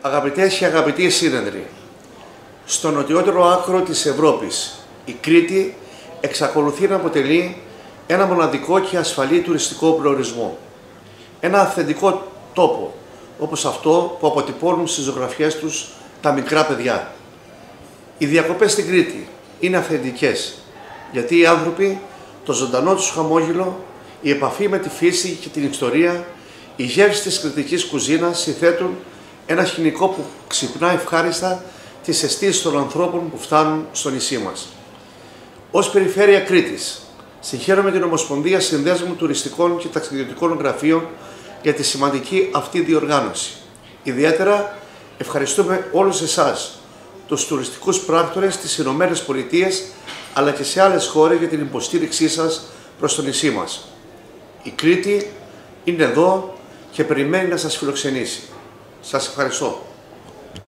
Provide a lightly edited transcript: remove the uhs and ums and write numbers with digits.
Αγαπητές και αγαπητοί σύνεδροι, στο νοτιότερο άκρο της Ευρώπης, η Κρήτη εξακολουθεί να αποτελεί ένα μοναδικό και ασφαλή τουριστικό προορισμό. Ένα αυθεντικό τόπο, όπως αυτό που αποτυπώνουν στις ζωγραφιές τους τα μικρά παιδιά. Οι διακοπές στην Κρήτη είναι αυθεντικές, γιατί οι άνθρωποι, το ζωντανό τους χαμόγελο, η επαφή με τη φύση και την ιστορία, η γεύση της κρητικής κουζίνας συνθέτουν ένα σκηνικό που ξυπνά ευχάριστα τις αισθήσεις των ανθρώπων που φτάνουν στο νησί μας. Ως Περιφέρεια Κρήτης, συγχαίρομαι την Ομοσπονδία Συνδέσμου Τουριστικών και Ταξιδιωτικών Γραφείων για τη σημαντική αυτή διοργάνωση. Ιδιαίτερα ευχαριστούμε όλους εσάς, τους τουριστικούς πράκτορες στις Ηνωμένες Πολιτείες, αλλά και σε άλλες χώρες για την υποστήριξή σας προς το νησί μας. Η Κρήτη είναι εδώ και περιμένει να σας φιλοξενήσει. Σας ευχαριστώ.